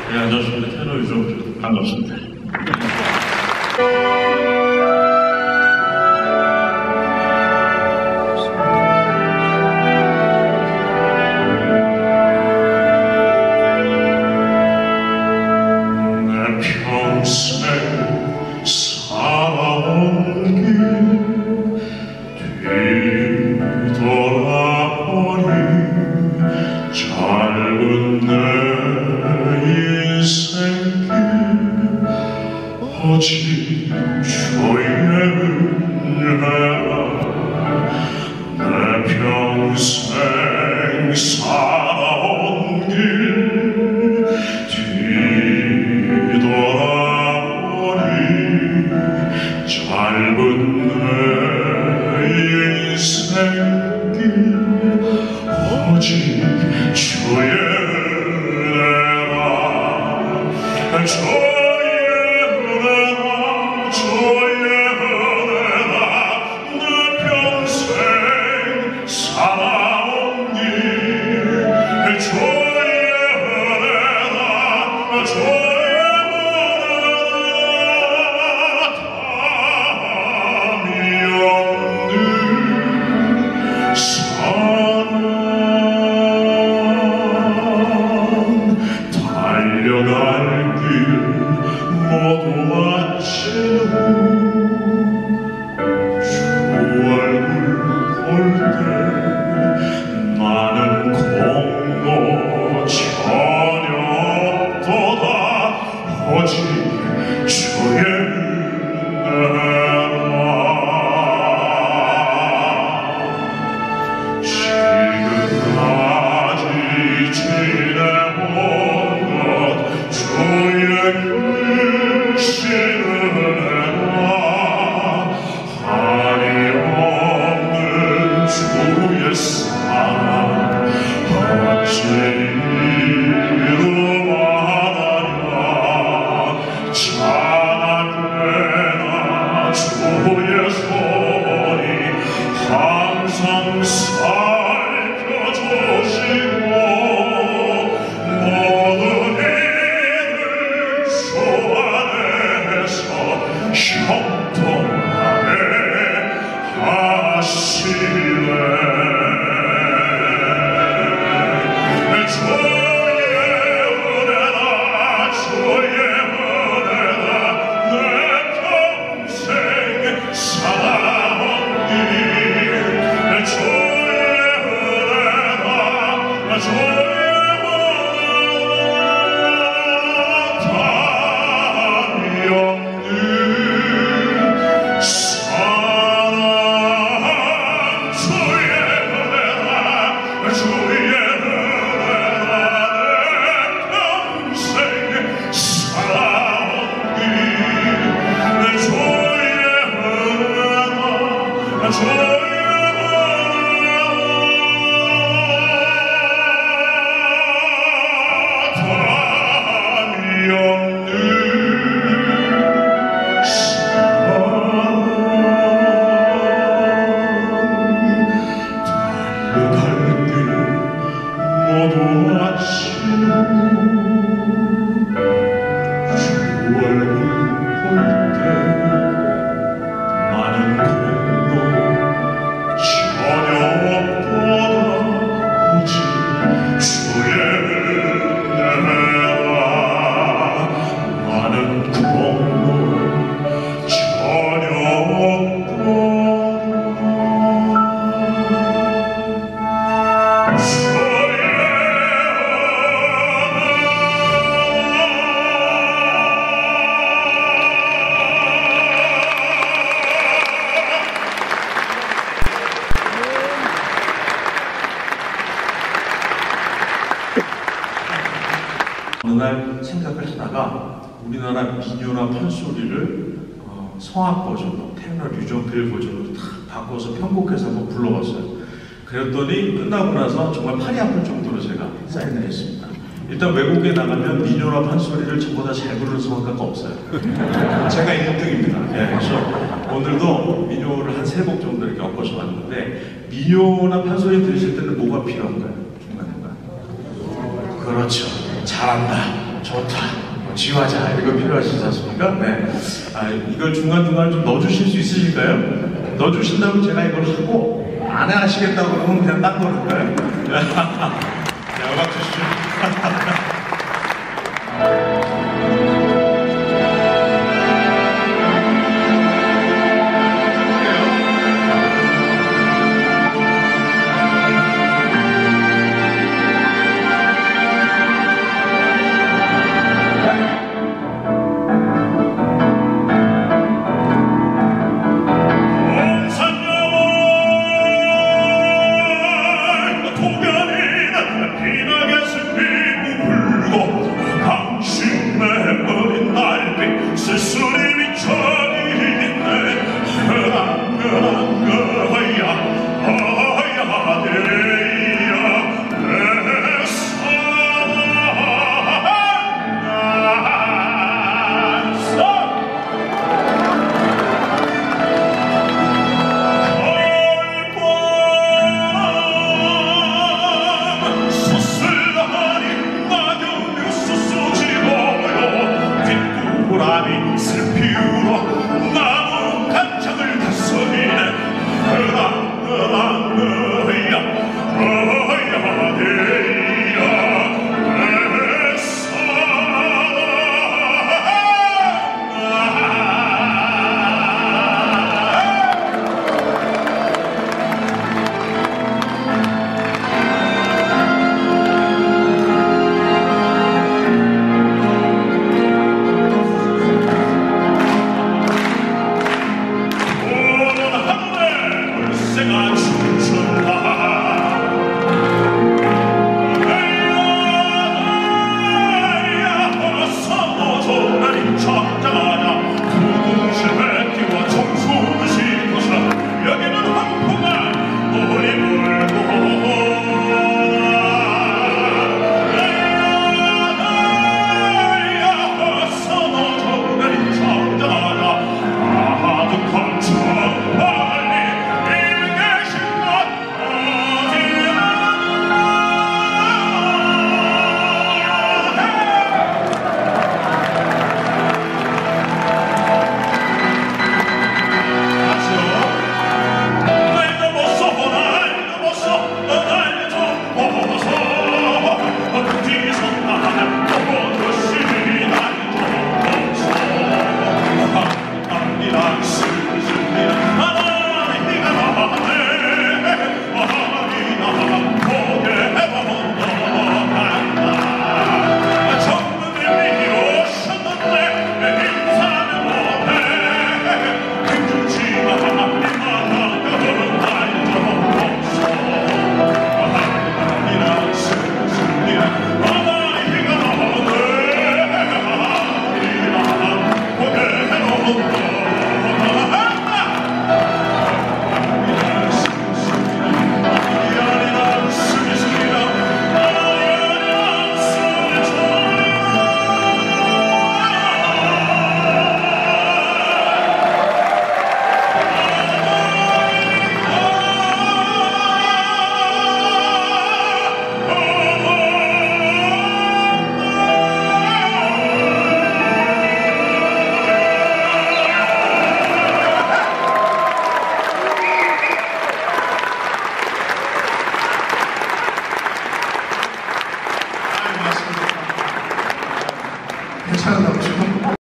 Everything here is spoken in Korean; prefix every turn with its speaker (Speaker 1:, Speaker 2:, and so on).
Speaker 1: 네, 안녕하십니까. 테너 유정주 반갑습니다.
Speaker 2: 오직 주의 은혜라 내 평생 살아온 길 뒤돌아보니 짧은 내 인생길 오직 주의 은혜라 달려갈 길 모두 마친 후 주 얼굴 볼 때 나는 공로 전혀 없도다 오직 주의 은혜라 지금까지 지내온 주의 크신 은혜와 한이 없는 주의 사랑 어찌 이루 말하랴 찬양되나 주의 소리 항상 살펴주시고 형통하게 하시네 주의 은혜라 주의 은혜라 내 평생 살아온 길 주의 은혜라 주의
Speaker 1: 어느 날 생각을 하다가 우리나라 민요나 판소리를 성악 버전으로 테너 류정필 버전으로 다 바꿔서 편곡해서 한번 불러봤어요. 그랬더니 끝나고 나서 정말 팔이 아플 정도로 제가 사인을 했습니다. 일단 외국에 나가면 민요나 판소리를 전부 다 잘 부르는 성악가가 없어요. 제가 1등입니다. 네, 그래서 오늘도 민요를 한 3곡 정도 이렇게 엮어서 왔는데 민요나 판소리 들으실 때는 뭐가 필요한가요? 중간중간. 그렇죠. 잘한다. 좋다, 지화자 이거 필요하시지 않습니까? 네. 이걸 중간중간 좀 넣어주실 수 있으실까요? 넣어주신다면 제가 이걸 하고 안 하시겠다고 그러면 그냥 딴 거니까요. 자, 음악 주시죠.